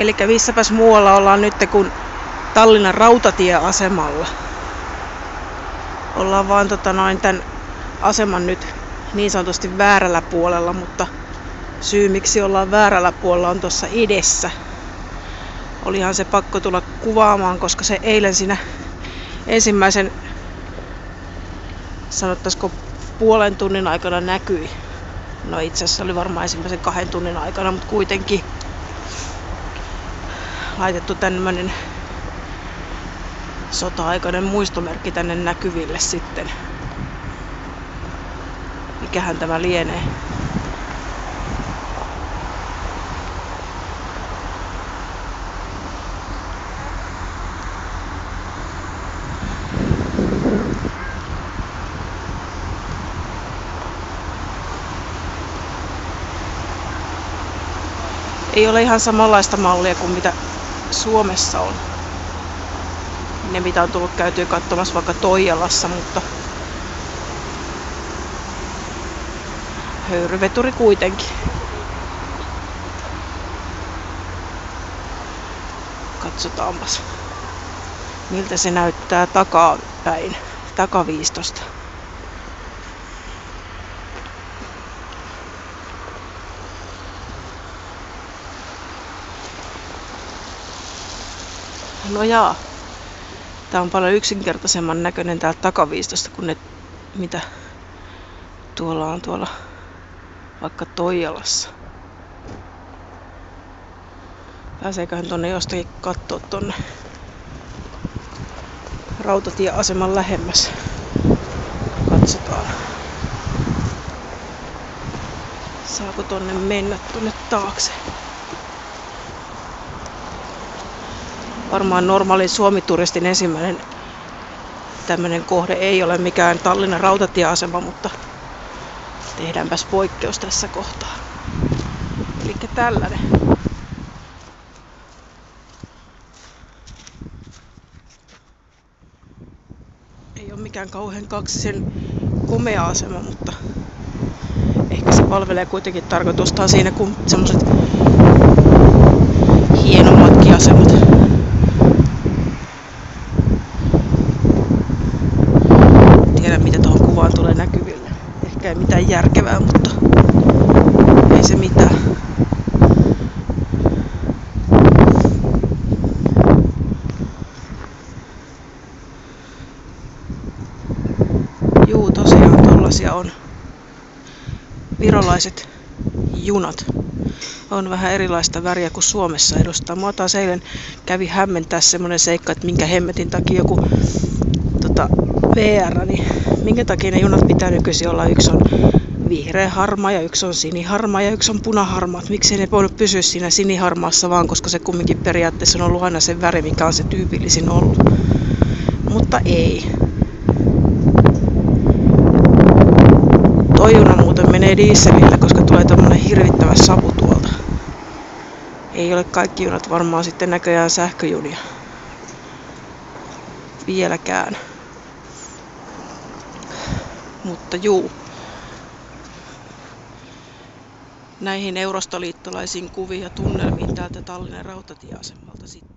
Eli missäpäs muualla ollaan nyt kuin Tallinnan rautatieasemalla. Ollaan vaan tämän aseman nyt niin sanotusti väärällä puolella, mutta syy miksi ollaan väärällä puolella on tuossa edessä. Olihan se pakko tulla kuvaamaan, koska se eilen siinä ensimmäisen, sanottaisiko puolen tunnin aikana näkyi. No itse asiassa oli varmaan ensimmäisen 2 tunnin aikana, mutta kuitenkin laitettu tämmönen sota-aikainen muistomerkki tänne näkyville sitten. Mikähän tämä lienee? Ei ole ihan samanlaista mallia kuin mitä Suomessa on. Ne mitä on tullut käytyä katsomassa vaikka Toijalassa, mutta höyryveturi kuitenkin. Katsotaanpas, miltä se näyttää takapäin, takaviistosta. No jaa, tää on paljon yksinkertaisemman näköinen täältä takaviistosta kuin ne, mitä tuolla on vaikka Toijalassa. Pääseeköhän tonne jostakin kattoo tonne rautatieaseman lähemmäs? Katsotaan. Saako tonne mennä tonne taakse? Varmaan normaalin Suomi-turistin ensimmäinen tämmönen kohde ei ole mikään Tallinnan rautatieasema, mutta tehdäänpäs poikkeus tässä kohtaa. Elikkä tällainen. Ei ole mikään kauhean kaksisen komea asema, mutta ehkä se palvelee kuitenkin tarkoitustaan siinä, kun semmoset hienommatkin asemat. Mitä tuohon kuvaan tulee näkyville. Ehkä ei mitään järkevää, mutta ei se mitään. Juu, tosiaan tollasia on virolaiset junat. On vähän erilaista väriä kuin Suomessa edustaa. Mua taas eilen kävi hämmentää semmonen seikka, että minkä hemmetin takia joku VR, niin minkä takia ne junat pitää nykyisin olla? Yksi on vihreä harmaa ja yksi on siniharmaa ja yksi on punaharmaa. Miksei ne voinut pysyä siinä siniharmaassa vaan, koska se kumminkin periaatteessa on ollut aina se väri, mikä on se tyypillisin ollut. Mutta ei. Toi juna muuten menee dieselillä, koska tulee tommonen hirvittävä savu tuolta. Ei ole kaikki junat varmaan sitten näköjään sähköjunia. Vieläkään. Mutta juu, näihin eurostoliittolaisiin kuviin ja tunnelmiin täältä Tallinnan rautatieasemalta sitten.